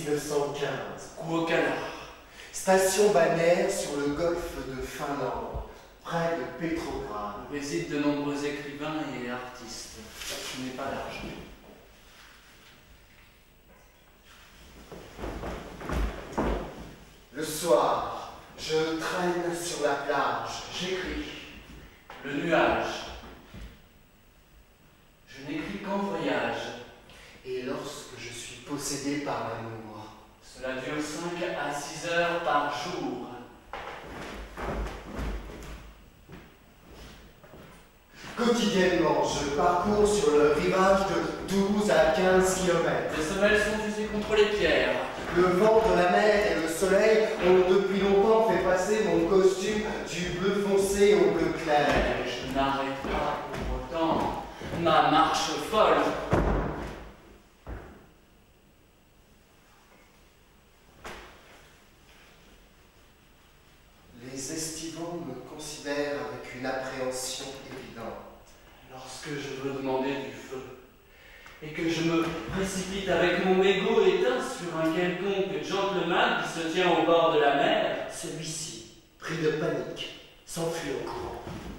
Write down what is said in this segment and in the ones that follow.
1915. Kuokala. Station balnéaire sur le golfe de Finlande, près de Petrograd. Où résident de nombreux écrivains et artistes. Je n'ai pas d'argent. Le soir, je traîne sur la plage, j'écris. Le nuage. Je n'écris qu'en voyage. Et lorsque je suis possédé par l'amour, Cela dure 5 à 6 heures par jour. quotidiennement, je parcours sur le rivage de 12 à 15 km. Les semelles sont usées contre les pierres. Le vent de la mer et le soleil ont depuis longtemps fait passer mon costume du bleu foncé au bleu clair. Mais je n'arrête pas pour autant ma marche folle. Les estivants me considèrent avec une appréhension évidente. Lorsque je veux demander du feu, et que je me précipite avec mon mégot éteint sur un quelconque gentleman qui se tient au bord de la mer, Celui-ci, pris de panique, s'enfuit au courant.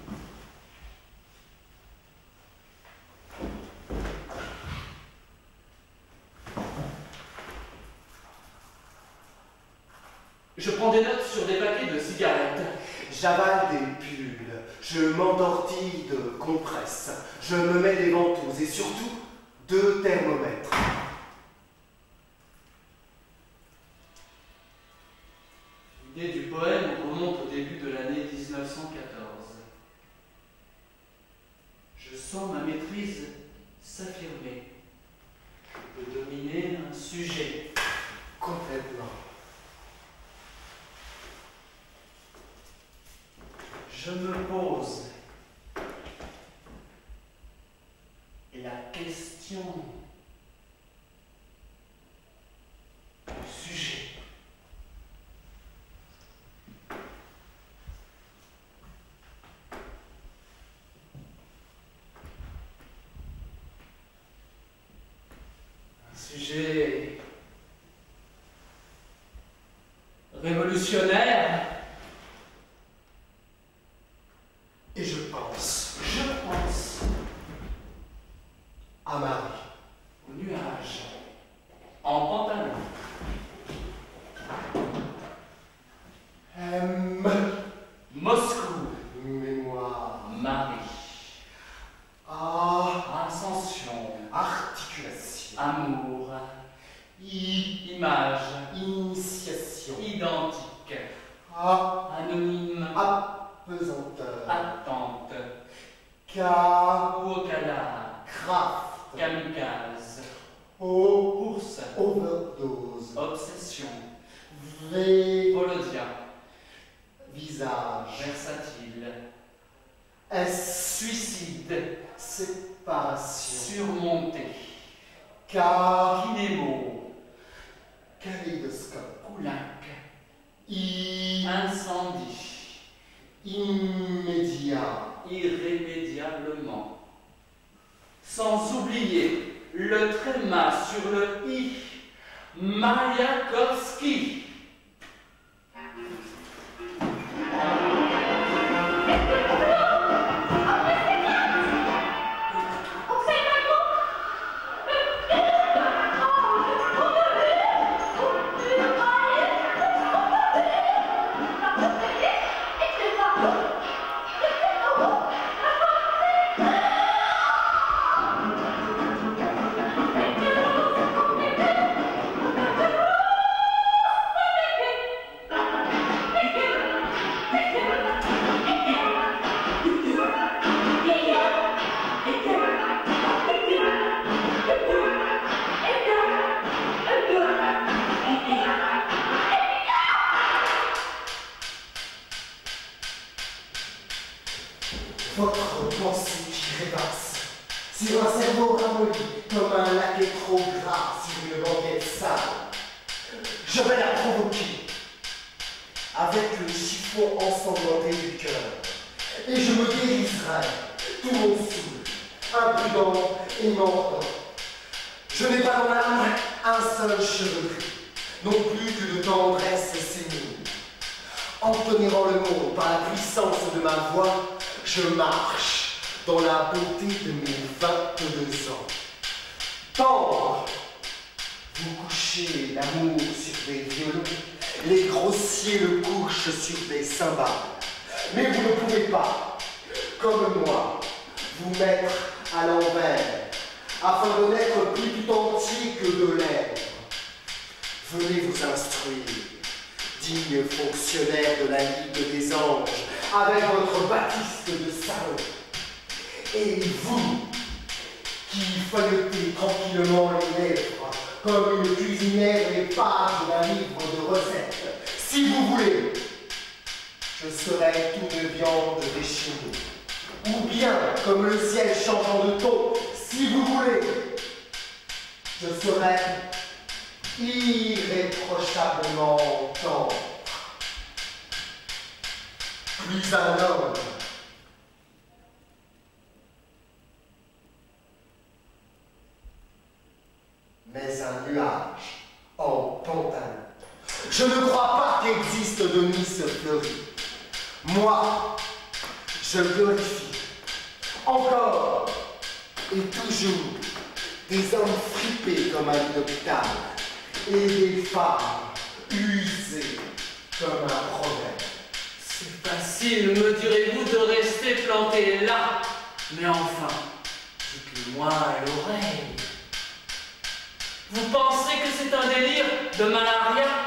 je prends des notes sur des paquets de cigarettes. J'avale des pilules, je m'endortis de compresses, je me mets des ventouses et surtout 2 thermomètres. L'idée du poème remonte au début de l'année 1914. Je sens ma maîtrise s'affirmer. Je peux dominer un sujet. Complètement. Je me pose la question du sujet. Un sujet révolutionnaire. Et je pense à Marie. Au nuage, en pantalon. Moscou, Mémoire. Marie. Ascension, Articulation. amour, image, Initiation. identique, anonyme, Apesanteur. attente, Kuokala, Craft. kamikaze, ours, Overdose. obsession, Volodia. Volodia, Visage. versatile, Suicide. Séparation. surmonté, Kaléidoscope. Kaléidoscope, Poulenc, Incendie. Immédiat. irrémédiablement. Sans oublier le tréma sur le i, Mayakovsky. Votre pensée qui rêvasse sur un cerveau ramolli comme un laquais trop gras sur une banquette sale. Je vais la provoquer avec le chiffon ensanglanté du cœur et je me guérirai tout mon saoul, imprudent et mordant. Je n'ai pas dans l'âme un seul cheveu gris. non plus que de tendresse sénile. En tolérant le monde par la puissance de ma voix, je marche dans la beauté de mes 22 ans. Tendre, vous couchez l'amour sur des violons, les grossiers le couchent sur des cymbales. Mais vous ne pouvez pas, comme moi, vous mettre à l'envers, afin de n'être plus tout entier que de lèvres. Venez vous instruire, digne fonctionnaire de la Ligue des Anges, avec votre baptiste de salon. Et vous, qui feuilletez tranquillement les lèvres, comme une cuisinière les pages d'un livre de recettes, si vous voulez, je serai toute viande déchinée. Ou bien, comme le ciel changeant de ton, si vous voulez, je serai irréprochablement tendre. Plus un homme, mais un nuage en pantalon. Je ne crois pas qu'existe de Nice fleurie. Moi, je glorifie encore et toujours des hommes fripés comme un lit d'hôpital et des femmes usées comme un proverbe. C'est facile, me direz-vous, de rester planté là. Mais enfin, dites-le-moi à l'oreille. Vous pensez que c'est un délire de malaria?